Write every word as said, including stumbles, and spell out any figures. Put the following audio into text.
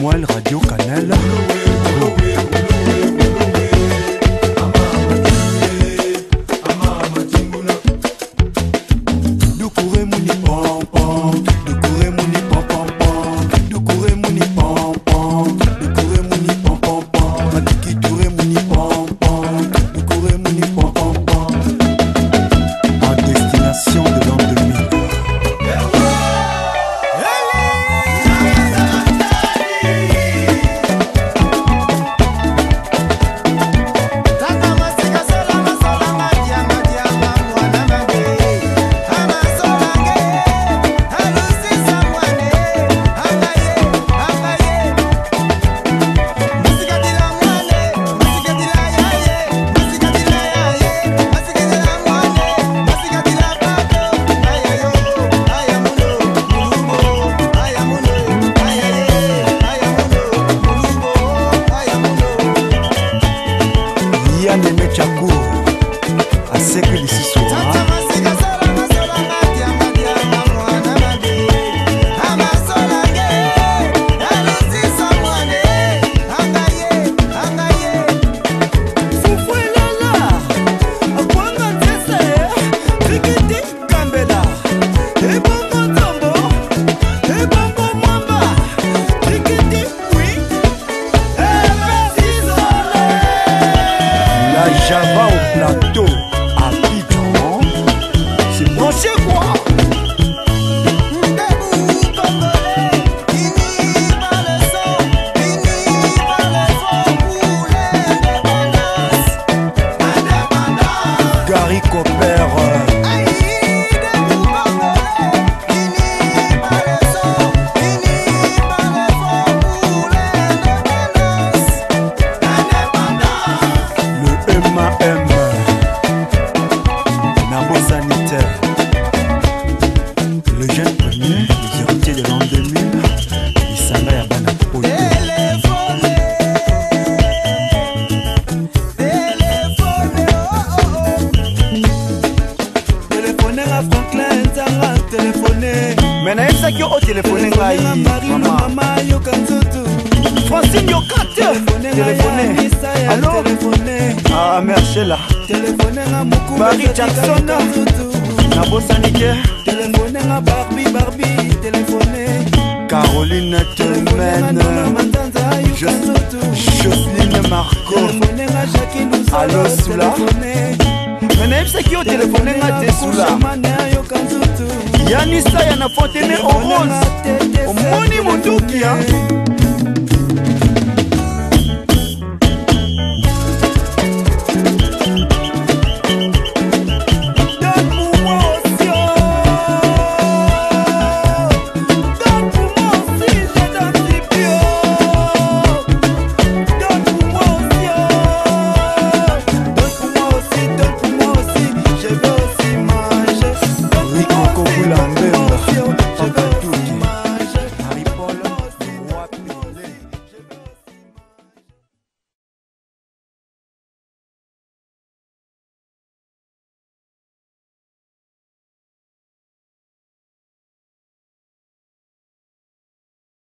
Samuel Radio Canal. Java au plateau, à Piton, c'est branché quoi? Gary Copper. Le jeune premier, les héritiers de l'an deux mille, il s'en va à Banapo. Téléphoner à Franklin, Zara, téléphoner. Mais n'a pas qui au téléphoner là, maman. Francine Yokate, téléphoner. Allô? Ah, merci là. Barry Jackson. Nabosanike, téléphoner à Barbie, Barbie, téléphoner. Caroline Temen, Jocelyne Marco, allô Soula. Mais c'est qui au téléphoner à Tessoula. Yanissa Yana Fontaine au rose. Au moni Mondouki, hein.